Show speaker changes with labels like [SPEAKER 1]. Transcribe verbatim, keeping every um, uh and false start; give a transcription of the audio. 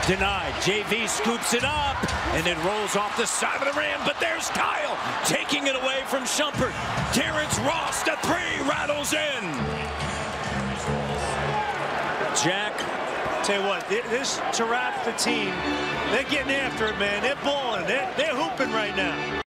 [SPEAKER 1] Denied. J V scoops it up, and it rolls off the side of the rim, but there's Kyle taking it away from Shumpert. Terrence Ross, the three rattles in. Jack.
[SPEAKER 2] Tell you what, this to wrap the team, they're getting after it, man. They're balling. They're, they're hooping right now.